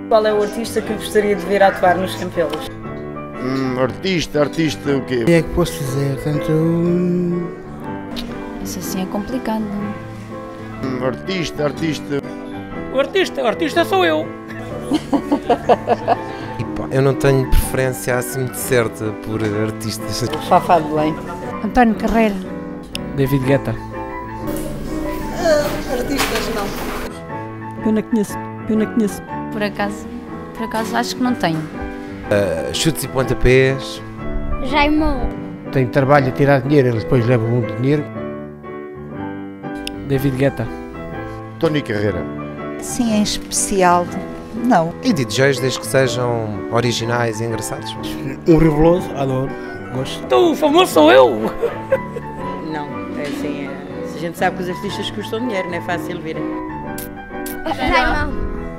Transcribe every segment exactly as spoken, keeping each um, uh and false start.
Qual é o artista que gostaria de ver atuar nos Campelos? Hum, artista, artista o quê? O que é que posso dizer? Tanto... Isso assim é complicado. Hum, artista, artista... O artista, o artista sou eu. Eu não tenho preferência assim de certa por artistas. Fafá de Belém. António Carreira. David Guetta. Uh, artistas não. Eu não conheço, eu não conheço. Por acaso, por acaso acho que não tenho. Uh, chutes e pontapés. Jaimão. Tem trabalho a tirar dinheiro, eles depois levam muito dinheiro. David Guetta. Tony Carreira. Sim, em especial, não. E D Js, desde que sejam originais e engraçados. Um Reveloso, adoro, gosto. Então o famoso sou eu. Não, é assim, é... a gente sabe que os artistas custam dinheiro, não é fácil virem. Jaimão.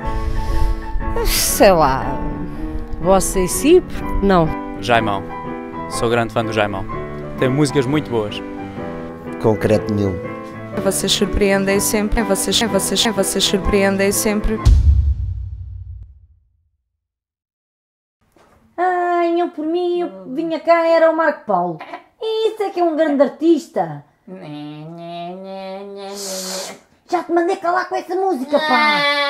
Sei lá, você e si? Não. Jaimão. Sou grande fã do Jaimão. Tem músicas muito boas. Concreto nenhum. Vocês surpreendem sempre, vocês, vocês, vocês surpreendem sempre. Ai, eu por mim, eu vinha cá, era o Marco Paulo. Isso é que é um grande artista. Já te mandei calar com essa música, pá.